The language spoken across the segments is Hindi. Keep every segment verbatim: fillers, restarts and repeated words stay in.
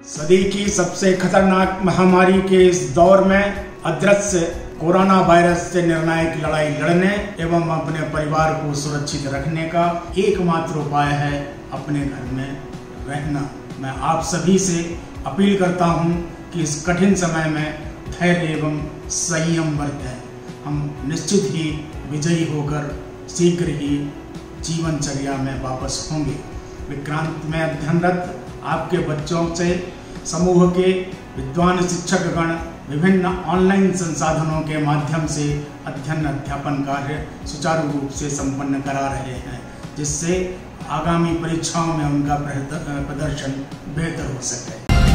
सदी की सबसे खतरनाक महामारी के इस दौर में अदृश्य कोरोना वायरस से निर्णायक लड़ाई लड़ने एवं अपने परिवार को सुरक्षित रखने का एकमात्र उपाय है अपने घर में रहना। मैं आप सभी से अपील करता हूं कि इस कठिन समय में धैर्य एवं संयम बरतें। हम निश्चित ही विजयी होकर शीघ्र ही जीवनचर्या में वापस होंगे। विक्रांत में अध्ययनरत आपके बच्चों से समूह के विद्वान शिक्षकगण विभिन्न ऑनलाइन संसाधनों के माध्यम से अध्ययन अध्यापन कार्य सुचारू रूप से संपन्न करा रहे हैं, जिससे आगामी परीक्षाओं में उनका प्रदर्शन बेहतर हो सके।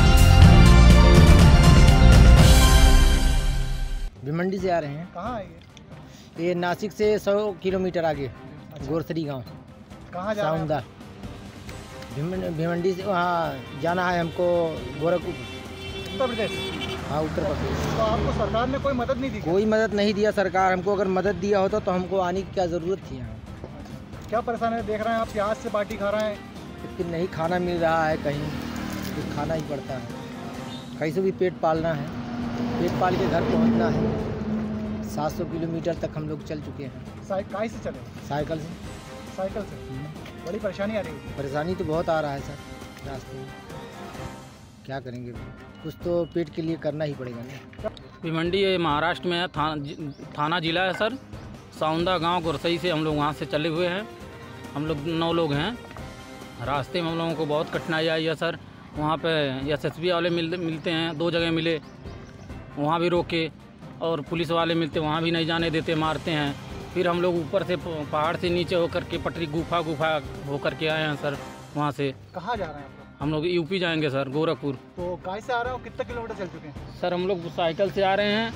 भिवंडी से आ रहे हैं। कहाँ है ये? ये नासिक से सौ किलोमीटर आगे गोरसरी गांव। कहाँ जा रहे हैं? भिवंडी से वहाँ जाना है हमको गोरखपुर, उत्तर प्रदेश। हाँ उत्तर प्रदेश। तो आपको सरकार ने कोई मदद नहीं दी? कोई मदद नहीं दिया सरकार। हमको अगर मदद दिया होता तो हमको आने की क्या ज़रूरत थी यहाँ। क्या परेशानी है? देख रहे हैं आप प्याज से बाटी खा रहे हैं। लेकिन नहीं खाना मिल रहा है कहीं, तो खाना ही पड़ता है। कैसे भी पेट पालना है, पेट पाल के घर पहुँचना है। सात सौ किलोमीटर तक हम लोग चल चुके हैं। साइकिल से चले? साइकिल से। साइकिल से बड़ी परेशानी आ रही है? परेशानी तो बहुत आ रहा है सर रास्ते में। क्या करेंगे, कुछ तो पेट के लिए करना ही पड़ेगा ना। भिवंडी ये महाराष्ट्र में है, थाना थाना जिला है सर। साउंदा गांव गुरसई से हम लोग वहाँ से चले हुए हैं। हम लोग नौ लोग हैं। रास्ते में हम लोगों को बहुत कठिनाई आई है सर। वहाँ पे एस एस बी वाले मिल मिलते हैं, दो जगह मिले, वहाँ भी रोके, और पुलिस वाले मिलते, वहाँ भी नहीं जाने देते, मारते हैं। फिर हम लोग ऊपर से पहाड़ से नीचे होकर के पटरी गुफा गुफा होकर के आए हैं सर। वहाँ से कहाँ जा रहे हैं आप? हम लोग यूपी जाएंगे सर, गोरखपुर। तो काय से आ रहे हो? कितने किलोमीटर चल चुके हैं? सर हम लोग साइकिल से आ रहे हैं,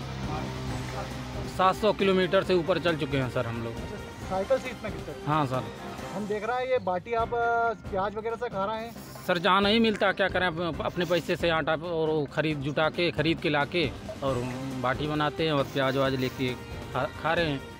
सात सौ किलोमीटर से ऊपर चल चुके हैं सर हम लोग। साइकिल से इतना कितना? हाँ सर। हम देख रहे हैं ये बाटी आप प्याज वगैरह से खा रहे हैं। सर जहाँ नहीं मिलता क्या करें, अपने पैसे से आटा और खरीद जुटा के खरीद के ला के और बाटी बनाते हैं और प्याज वाज लेके खा, खा रहे हैं।